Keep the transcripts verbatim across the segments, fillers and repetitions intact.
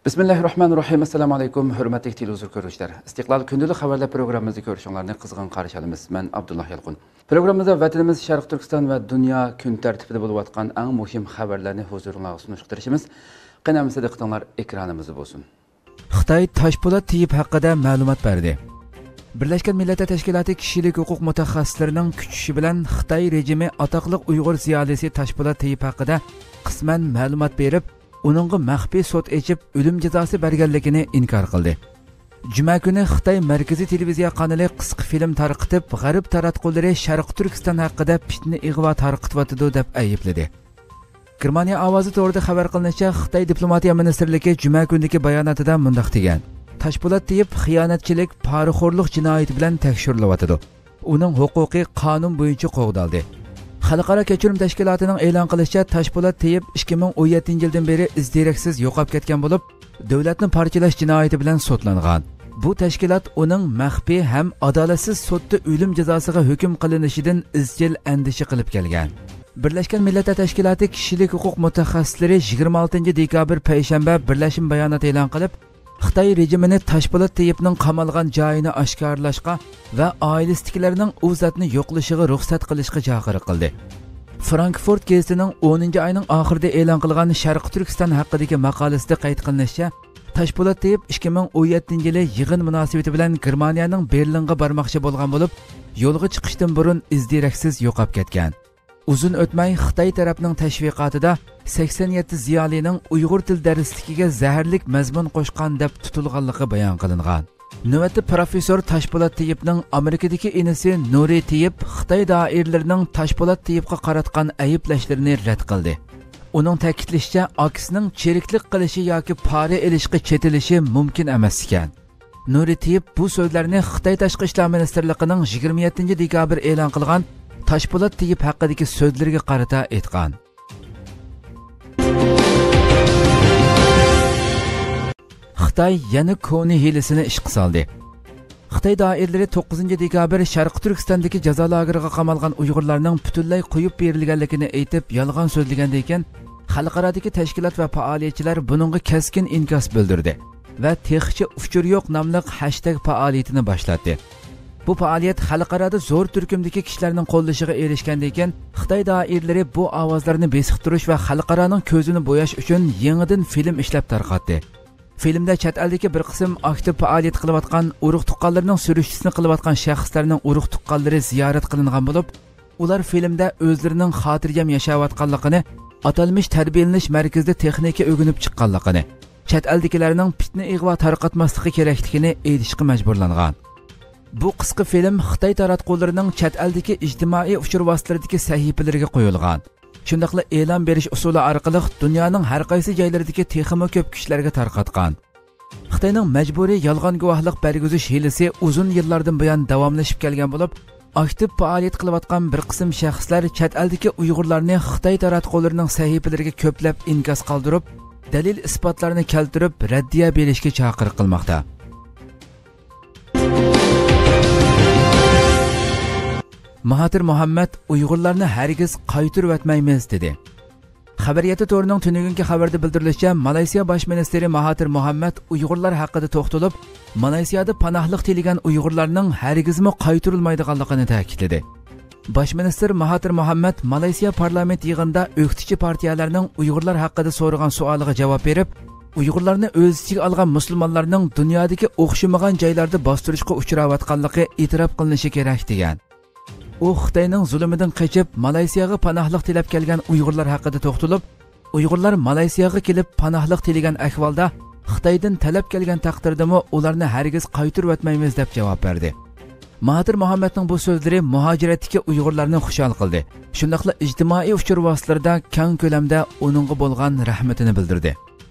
Bismillahirrahmanirrahim. Assalamu alaykum. Hurmatli televizor ko'ruvchilar. Istiqlol kundalik xabarlar programmamizni ko'rishinglarni qizg'in qarshi olamiz. Men Abdullah Yalqun. Programmamizda vatanimiz Sharq Turkiston va dunyo kun tartibida bo'lib o'tgan eng muhim xabarlarni huzuringizga sunishtirishimiz. Qanamizda diqqatinglar ekranimizda bo'lsin. Xitoy Toshpo'lat tiyib haqida ma'lumot berdi. Birlashgan Millatlar Tashkiloti kishilik huquq mutaxassislarining kuchishi bilan Xitoy rejimi atoqli Uyg'ur ziyolisi Toshpo'lat tiyib haqida qisman ma'lumot berib, uningga maxfiy sud echib o'lim jazosi berganligini inkor qildi. Juma kuni Xitoy Markaziy televiziya kanali qisqa film tarqitib, G'arb taratqullari Sharq Turkiston haqida fitna ig'vo tarqitibdi deb aybladi. Germaniya ovozi to'g'rida xabar qilinishicha, Xitoy diplomatiya ministrligi juma kunidagi bayonotida mundaq degan: Toshpo'lat tiyib xiyonatchilik, poraxo'rlik jinoyati bilan tekshirilyapti. Uning huquqiy qonun bo'yicha qo'g'daldi. Xalqaro kechirim tashkilotining e'lon qilishicha, Toshpo'lat tiyib ikki ming o'n yettinchi yildan beri izdiraksiz yo'qolib ketgan bo'lib, davlatni parchalash jinoyati bilan sudlangan. Bu tashkilot uning maxfiy ham adolatsiz sudda o'lim jazosiga hukm qilinishidan izchil andisha qilib kelgan. Birlashgan Millatlar Tashkiloti kishilik huquq mutaxassislari yigirma oltinchi dekabr payshanba birlashim bayonot e'lon qilib, Xitoy rejimini Toshpo'lat tiyibning qamalgan joyini oshkorlashga va oilasidagilarning u zotni yo'qlashiga ruxsat qilishga chaqiriq qildi. Frankfurt gazetining o'ninchi oyning oxirida e'lon qilgan Sharq Turkiston haqidagi maqolasida qayd qilinishicha, Toshpo'lat tiyib ikki ming o'n yettinchi yili yig'in munosabati bilan Germaniyaning Berlinga bormoqchi bo'lgan bo'lib, yo'lga chiqishdan burun izdiraksiz yo'qolib ketgan. Uzun o'tmay Xitoy tarafining tashviqotida sakson yetti ziyolining Uyg'ur til darsligiga zaharlik mazmun qo'shgan deb tutilganligi bayon qilingan. Navbatda professor Toshpo'lat tiyibning Amerikadagi inisi Nuri Tiyib Xitoy doiralarining Toshpo'lat tiyibga qaratgan ayblashlarini rad qildi. Uning ta'kidlashicha, akisining cheriklik qilishi yoki pora elishga chetilishi mumkin emas ekan. Nuri Tiyib bu so'zlarni Xitoy tashqi ishlar ministrligining yigirma yettinchi dekabr e'lon qilgan Toshpo'lat tiyib haqidagi so'zlarga qarata aytgan. Xitoy yana koni hilisini ishga soldi. Xitoy doiralari to'qqizinchi dekabr Sharq Turkistondagi jazo lageriga qamalgan Uyg'urlarning butunlay qo'yib berilganligini aytib, yolg'on so'zlagandan keyin xalqarodagi tashkilot va faoliyatchilar buningga keskin inkos bildirdi va "Texchi uchur yo'q" nomli hashtag faoliyatini boshlatdi. Bu faoliyat xalqarada zo'r turkumdagi kishilarning qo'llashiga erishgandan keyin Xitoy doiralari bu ovozlarni besiqtirish va xalqaroning ko'zini bo'yash uchun yangidan film ishlab tarqatdi. Filmda chet eldagi bir qism aktiv faoliyat qilayotgan, urug' tuqqanlarning surishtisini qilayotgan shaxslarning urug' tuqqanlari ziyorat qilingan bo'lib, ular filmda o'zlarining xotirjam yashayotganligini, atalmish tarbiyalanish markazida texnika o'rganib chiqqanligini, chet eldagilarning fitna ig'vo tarqatmasligi kerakligini aytishga majburlangan. Bu qisqa film Xitoy taratqullarining chet eldagi ijtimoiy uchur vositalaridagi sahifalariga qo'yilgan. Shundaqla e'lon berish usuli orqali dunyoning har qaysi joylaridagi texnik ko'p kishilarga tarqatgan. Xitoyning majburiy yolg'on guvohlik bergizish hilasi uzun yillardan buyon davomlashib kelgan bo'lib, aktiv faoliyat qilayotgan bir qism shaxslar chet eldagi Uyg'urlarni Xitoy taratqullarining sahifalariga ko'plab inkos qoldirib, dalil isbotlarni keltirib, raddiya berishga chaqiriq qilmoqda. Mahatir Muhammad Uyg'urlarni hargiz qaytirib o'tmaymiz dedi. Xabariyati to'rining tunugungi xabarda bildirilishicha, Malayziya bosh ministri Mahatir Muhammad Uyg'urlar haqida to'xtalib, Malayziyada panohlik tilagan Uyg'urlarning hargizmi qaytarilmaydiganligini ta'kidladi. Bosh ministr Mahatir Muhammad Malayziya parlament yig'inida o'qituvchi partiyalarning Uyg'urlar haqida so'ragan savoliga javob berib, Uyg'urlarni o'z ichiga olgan musulmonlarning dunyodagi o'xshamagan joylarda bostirishga uchrayotganligi e'tirof qilinishi kerak degan. U Xitoyning zulmidan qochib Malayziyaga panohlik tilab kelgan Uyg'urlar haqida to'xtalib, Uyg'urlar Malayziyaga kelib panohlik tilagan ahvolda Xitoydan talab kelgan taqdirdami ularni hargiz qaytirib o'tmaymiz deb javob berdi. Mahatir Muhammadning bu so'zlari muhojiratdagi Uyg'urlarni xushal qildi. Shundaqla ijtimoiy uchur vositalarida keng ko'lamda uningga bo'lgan rahmatini bildirdi.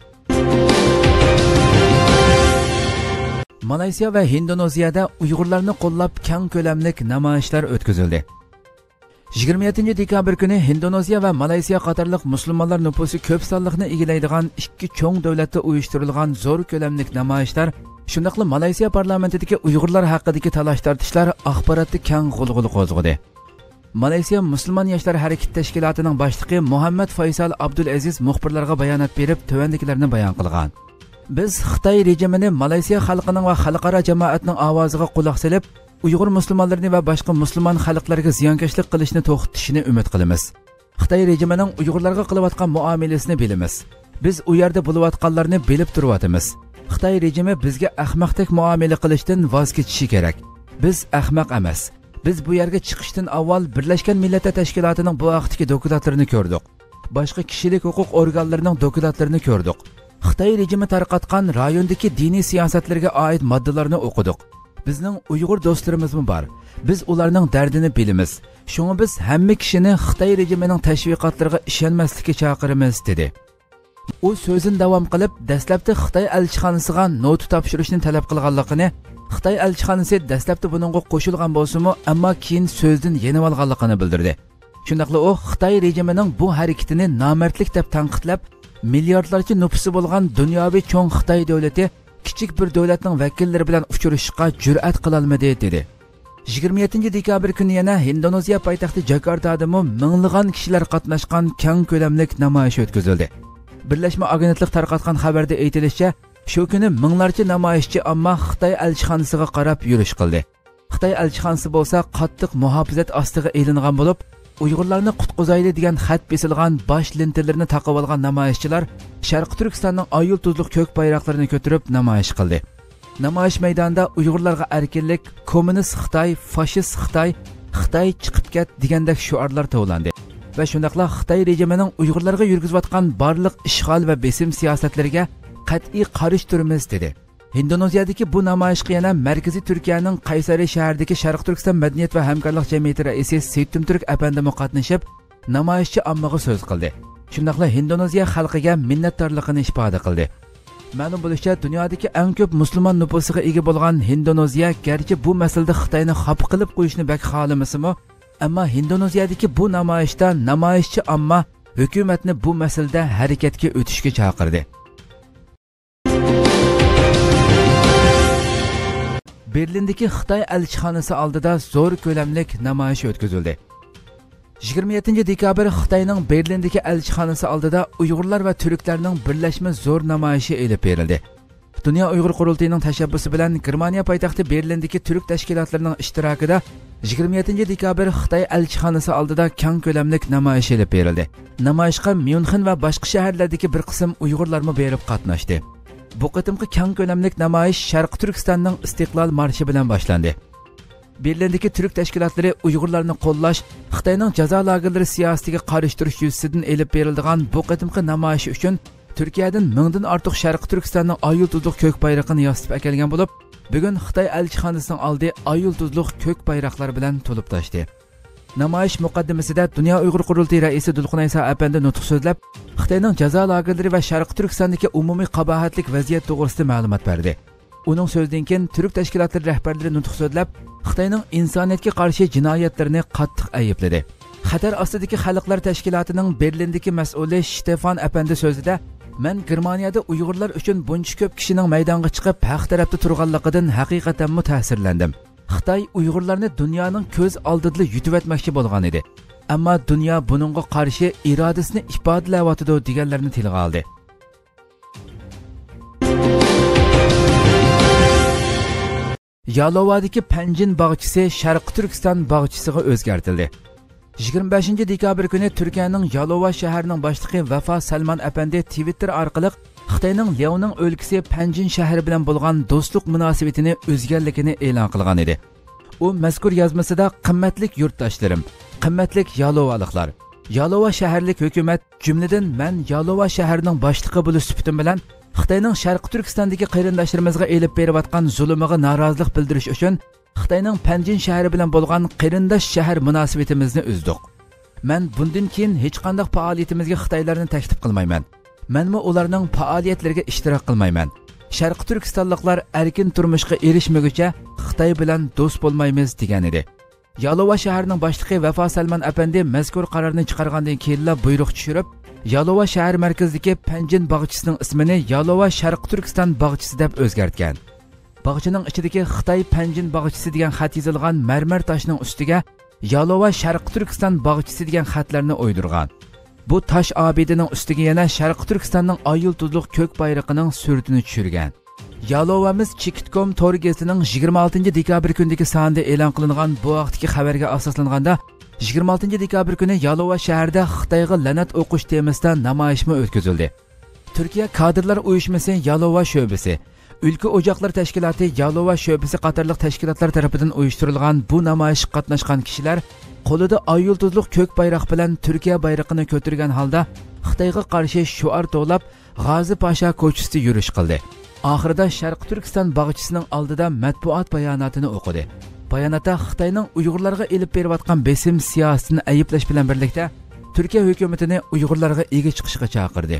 Malayziya va Indoneziyada Uyg'urlarni qo'llab keng ko'lamlik namoyishlar o'tkazildi. yigirma yettinchi dekabr kuni Indoneziya va Malayziya qatorliq musulmonlar nufusi ko'p sonliqni egallaydigan ikki cho'ng davlatda uyushtirilgan zo'r ko'lamlik namoyishlar, shundaqla Malayziya parlamentidagi Uyg'urlar haqidagi talash-tortishlar axborotni keng g'ulg'ul qo'zg'adi. Malayziya Musulmon yoshlar harakat tashkilotining boshlig'i Muhammad Faysal Abdulaziz muxbirlarga bayonot berib, tovandikilarni bayon qilgan. Biz Xitoy rejimini Malayziya xalqining va xalqaro jamoatning ovoziga quloq solib, Uyg'ur musulmonlarini va boshqa musulmon xalqlarga ziyonkashlik qilishni to'xtatishini umid qilamiz. Xitoy rejimining Uyg'urlarga qilayotgan muomalasini bilamiz. Biz u yerda bo'layotganlarni bilib turyapmiz. Xitoy rejimi bizga ahmoqdek muomala qilishdan voz kechishi kerak. Biz ahmoq emas. Biz bu yerga chiqishdan avval Birlashgan Millatlar Tashkilotining bu vaqtdagi dokumentlarini ko'rdik. Boshqa kishilik huquq organlarining dokumentlarini ko'rdik. Xitoy rejimi tarqatgan rayondagi diniy siyosatlarga oid moddalarni o'qidik. Bizning Uyg'ur do'stlarimiz bor. Biz ularning dardini bilamiz. Shunga biz hamma kishini Xitoy rejimining tashviqotlariga ishonmaslikka chaqiramiz dedi. U so'zini davom qilib, dastlabda Xitoy elchixonasiga not topshirishni talab qilganligini, Xitoy elchixonasi dastlabda buningga qo'shilgan bo'lsa-mu, ammo keyin so'zdan yenib olganligini bildirdi. Shundaqla u Xitoy rejimining bu harakatini nomardlik deb tanqidlab, milliardlarcha nufusi bo'lgan dunyoviy cho'ng Xitoy davlati kichik bir davlatning vakillari bilan uchrashishga jur'at qila olmadi dedi. yigirma yettinchi dekabr kuni yana Indoneziya poytaxti Jakartada minglagan kishilar qatnashgan keng ko'lamli namoyish o'tkazildi. Birlashma agentlik tarqatgan xabarda aytilishicha, shu kuni minglarcha namoyishchi ammo Xitoy elchixonasiga qarab yurish qildi. Xitoy elchixonasi bo'lsa qattiq muhofazat ostiga elingan bo'lib, Uyg'urlarni qutqizayli degan xat besilgan bosh lenterlarni taqib olgan namoyishchilar Sharqi Turkistonning oyul tuzliq ko'k bayroqlarini ko'tarib namoyish qildi. Namoyish maydonida Uyg'urlarga erkinlik, kommunist Xitoy, fashist Xitoy, Xitoy chiqib ket degandek shuarlar tovlandi. Va shundaqla Xitoy rejimining Uyg'urlarga yurgizayotgan barliq ishg'ol va besim siyosatlariga qat'iy qarshi turamiz dedi. Indoneziyadagi bu namoyishga yana Markaziy Turkiyaning Qaysari shahridagi Sharq Turkiston madaniyat va hamkorlik jamiyati raisi Seytum Turk apandimi qatnashib, namoyishchi ommaga so'z qildi. Shundaqla Indoneziya xalqiga minnatdorligini ifoda qildi. Ma'lum bo'lishicha, dunyodagi eng ko'p musulmon nufusiga ega bo'lgan Indoneziya garchi bu masalada Xitoyni xafa qilib qo'yishni bak xohlamasimi, ammo Indoneziyadagi bu namoyishda namoyishchi omma hukumatni bu masalada harakatga o'tishga chaqirdi. Berlindagi Xitoy elchixonasi oldida zo'r ko'lamli namoyish o'tkazildi. yigirma yettinchi dekabr Xitoyning Berlindagi elchixonasi oldida Uyg'urlar va turklarning birlashma zo'r namoyishi elib berildi. Dunyo Uyg'ur qurultayining tashabbusi bilan Germaniya poytaxti Berlindagi turk tashkilotlarining ishtirokida yigirma yettinchi dekabr Xitoy elchixonasi oldida keng ko'lamli namoyish elib berildi. Namoyishga Myunxen va boshqa shaharlardagi bir qism Uyg'urlarmi berib qatnashdi. Bu qitimqi keng ko'lamli namoyish Sharqi Turkistonning istiqlol marshi bilan boshlandi. Berlindagi turk tashkilotlari Uyg'urlarni qo'llash, Xitoyning jazo lagerlari siyosatiga qarshi turish yuzasidan elib berilgan bu qitimqi namoyish uchun Turkiyadan mingdan ortiq Sharqi Turkistonning oyul tuzliq ko'k bayrog'ini yasib kelgan bo'lib, bugun Xitoy elchixonasining oldi oyul tuzliq ko'k bayroqlar bilan to'lib toshdi. Namoyish muqaddimasida Dunyo Uyg'ur qurultayi raisi Dulqunaysa apandi nutq so'zlab, Xitoyning jazo lagerlari va Sharqi Turkistondagi umumiy qabohatlik vaziyat to'g'risida ma'lumot berdi. Uning so'zidan keyin turk tashkilotlari rahbarlari nutq so'zlab, Xitoyning insoniyatga qarshi jinoyatlarini qattiq aybladi. Xatar ostidagi xalqlar tashkilotining Berlindagi mas'uli Stefan apandi so'zida, "Men Germaniyada Uyg'urlar uchun buncha ko'p kishining maydonga chiqib haq tarafda turganligidan haqiqatan muta'assirlandim. Xitoy Uyg'urlarni dunyoning ko'z oldida yutib etmoqchi bo'lgan edi. Ammo dunyo buningga qarshi irodasini ifodalayotdi" deganlarni tilga oldi. Yalovadagi Panjin bog'chisi Sharqi Turkiston bog'chisiga o'zgartirildi. yigirma beshinchi dekabr kuni Turkiyaning Yalova shahrining boshlig'i Vafo Salman apandi Twitter orqali Xitoyning Liaoning o'lkasi Panjin shahri bilan bo'lgan do'stlik munosabatini o'zgarligini e'lon qilgan edi. U mazkur yozmasida qimmatlik yurtdoshlarim, qimmatlik Yalovaliklar, Yalova shaharlik hukumat, jumladan men Yalova shahrining boshlig'i bo'lish sifatim bilan Xitoyning Sharqi Turkistondagi qarindoshlarimizga elib berayotgan zulmiga norozilik bildirish uchun Xitoyning Panjin shahri bilan bo'lgan qarindosh shahar munosabatimizni uzdik. Men bundan keyin hech qanday faoliyatimizga Xitoylarni taklif qilmayman. Menmi ularning faoliyatlariga ishtirok qilmayman. Sharqi Turkistonliklar erkin turmushga erishmaguncha Xitoy bilan do'st bo'lmaymiz degan edi. Yalova shahrining boshlig'i Vafo Salman apandi mazkur qarorni chiqargandan keyin buyruq tushirib, Yalova shahar markazidagi Panjin bog'chisining ismini Yalova Sharqi Turkiston bog'chisi deb o'zgartgan. Bog'chining ichidagi Xitoy Panjin bog'chisi degan xat yozilgan marmar toshning ustiga Yalova Sharqi Turkiston bog'chisi degan xatlarni o'ydirgan. bu taş abidining ustiga yana Sharqi Turkistonning ay yulduzliq ko'k bayrog'ining suratini tushirgan. Yalovamiz Chekitcom to'ri gazetining yigirma oltinchi dekabr kunidagi sonida e'lon qilingan bu vaqtdagi xabarga asoslanganda yigirma oltinchi dekabr kuni Yalova shahrida Xitoyga la'nat o'qish temasida namoyishma o'tkazildi. Turkiya kadrlar uyushmasi Yalova sho'basi, Ülke Ocaklar Teşkilatı Yalova sho'basi qatorliq tashkilotlar tomonidan uyushtirilgan bu namoyishga qatnashgan kishilar qo'lida ay yulduzliq ko'k bayroq bilan Turkiya bayrog'ini ko'targan holda Xitoyga qarshi shuar to'lab G'azi Pasha ko'chasida yurish qildi. Oxirida Sharqi Turkiston bog'chisining oldida matbuot bayonotini o'qidi. Bayonotda Xitoyning Uyg'urlarga elib berayotgan besim siyosatini ayiblash bilan birlikda Turkiya hukumatini Uyg'urlarga ega chiqishga chaqirdi.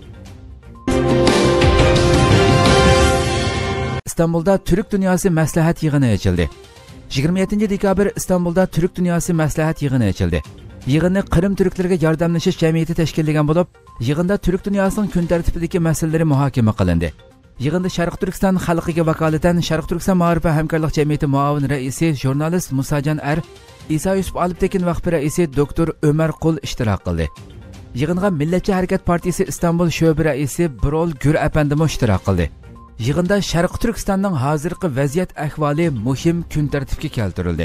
İstanbul'da Türk Dünyası Maslahat yig'ini ochildi. yigirma yettinchi dekabr İstanbul'da Türk Dünyası Maslahat yig'ini ochildi. Yig'inni Qrim turklariga yordamlashish jamiyati tashkillagan bo'lib, yig'inda Türk Dünyasıning kun tartibidagi masalalar muhokama qilindi. Yig'inda Sharq Turkiston xalqiga vakolatan Sharq Turkiston ma'rifa hamkorlik jamiyati muavin raisi jurnalist Musajan Ar, Isa Yusuf Aliptekin vaqti raisi doktor Ömer Qul ishtirok qildi. Yig'inga Millatchi harakat partiyasi İstanbul sho'ba raisi Birol Gur apandimo ishtirok qildi. Yig'inda Sharq Turkistonning hozirgi vaziyat ahvoli muhim kun tartibga keltirildi.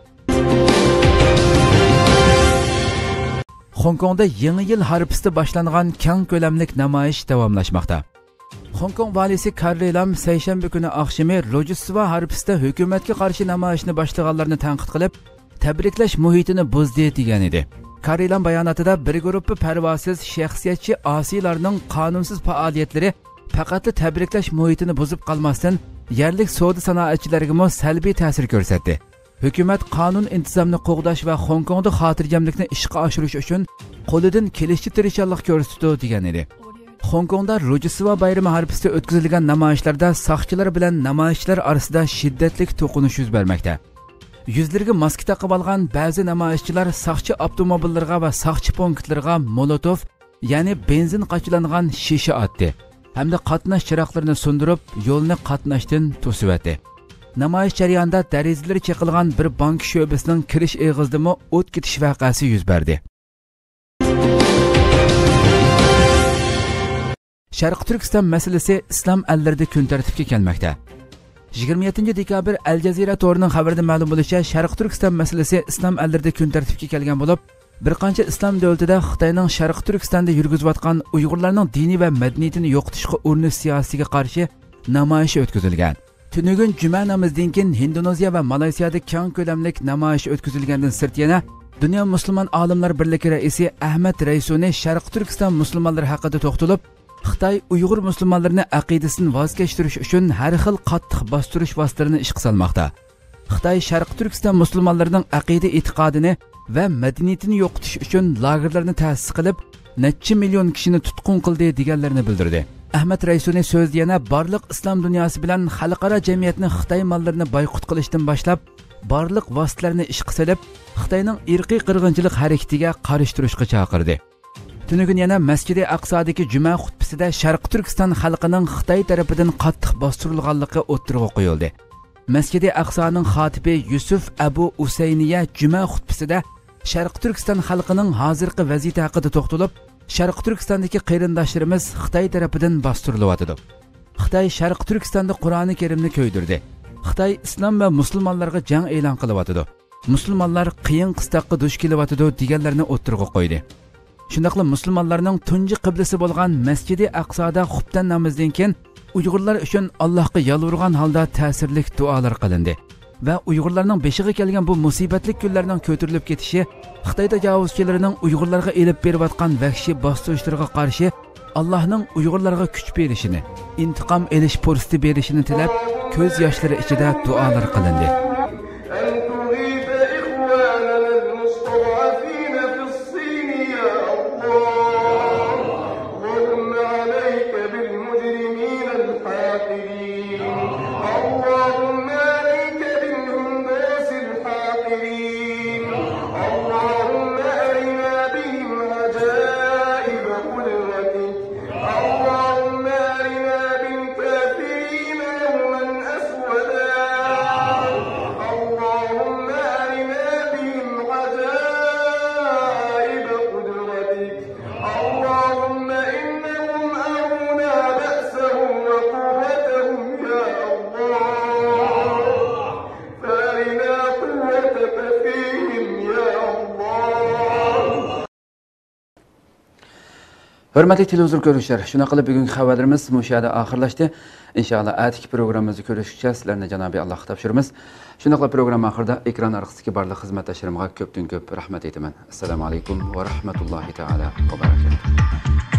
Hong Kongda yangi yil harfisida boshlangan keng ko'lamlik namoyish davomlashmoqda. Hong Kong valisi Carrie Lam seshanba kuni oqshimi Rojdestvo harfisida hukumatga qarshi namoyishni boshlaganlarni tanqid qilib, tabriklash muhitini buzdi degan edi. Carrie Lam bayonotida bir guruh parvosiz shaxsiyatchi osiylarning qonunsiz faoliyatlari faqat tabriklash muhitini buzib qolmasdan yerlik savdo sanoatchilariga salbiy ta'sir ko'rsatdi. Hukumat qonun intizomni qo'g'dash va Hong Kongda xotirjamlikni ishga oshirish uchun qo'lidan kelishcha tirishchilik ko'rsatdi degan edi. Hong Kongda Rojdestvo bayrami harfisida o'tkazilgan namoyishlarda soqchilar bilan namoyishchilar orasida shiddatli to'qinish yuz bermoqda. Yuzlariga maska taqib olgan ba'zi namoyishchilar soqchi avtomobillarga va soqchi punktlarga molotov, ya'ni benzin qochilangan shisha otdi. Hamda qatnash chiroqlarini sundirib, yo'lni qatnashdan to'sib Namoyish jarayonida derazalar cheqilgan bir bank sho'basining kirish eg'izidami o't ketish voqeasi yuz berdi. Sharq Turkiston masalasi islom allarida kun tartibga kelmoqda. yigirma yettinchi dekabr Al Jazeera to'rining xabarida ma'lum bo'lishicha, Sharq Turkiston masalasi islom allarida kun tartibga kelgan bo'lib, bir qancha islom davlatida Xitoyning Sharq Turkistonda yurgizayotgan Uyg'urlarning diniy va madaniyatini yo'qotishga urinish siyosatiga qarshi namoyish o'tkazilgan. Tunugun juma namozidan keyin Indoneziya va Malayziyada keng ko'lamlik namoyish o'tkazilgandan sirt yana Dunyo musulmon olimlar birligi raisi Ahmad Raisuni Sharq Turkiston musulmonlari haqida to'xtalib, Xitoy Uyg'ur musulmonlarini aqidasidan voz kechish uchun har xil qattiq bostirish vositalarini ishga solmoqda. Xitoy Sharq Turkiston musulmonlarining aqida e'tiqodini va madaniyatini yo'qotish uchun lagerlarni ta'sis qilib, necha million kishini tutqun qildi deganlarini bildirdi. Ahmad Raisuni so'zda yana barliq islom dunyosi bilan xalqaro jamiyatni Xitoy mollarini boyqut qilishdan boshlab, barliq vositalarni ishga solib, Xitoyning irqiy qirg'inchilik harakatiga qarshi turishga chaqirdi. Tunugun yana Masjid-i Aqsodagi juma xutbasida Sharq Turkiston xalqining Xitoy tarafidan qattiq bostirilganligi o'ttirg'a qo'yildi. Masjid-i Aqsoning xotibi Yusuf Abu Usayniya juma xutbasida Sharq Turkiston xalqining hozirgi vaziyati haqida to'xtalib, Sharq Turkistondagi qarindoshlarimiz Xitoy tarafidan bostirilyapti. Xitoy Sharq Turkistonda Qur'oni Karimni ko'ydirdi. Xitoy islom va musulmonlarga jang e'lon qilyapti. Musulmonlar qiyin qistoqqa duch kelyapti deganlarni o'ttirg'a qo'ydi. Shundaqla musulmonlarning tunji qiblasi bo'lgan Masjid-i Aqsoda xutban namozidan keyin Uyg'urlar uchun Allohga yalvorgan holda ta'sirli duolar qilindi va Uyg'urlarning beshiga kelgan bu musibatli kunlarning ko'tarilib ketishi Xitoy tajovuzchilarining Uyg'urlarga elib berayotgan vahshiy bostirishlarga qarshi Allohning Uyg'urlarga kuch berishini, intiqom olish fursati berishini tilab, ko'z yoshlari ichida duolar qilindi. Hörmətli televizor görüşlər, şuna qılıb bugün xəbərlərimiz müşahidə axırlaşdı. İnşallah ətiki proqramımızı görüşəcək. Sizlərlə Cənab-ı Allah tapşırırıq. Şunaqla proqram axırda ekran arxasındakı barlıq xidmətdaşlarıma köpdən köp rəhmət etmən. Assalamu alaykum və rahmetullahi taala və barakatuh.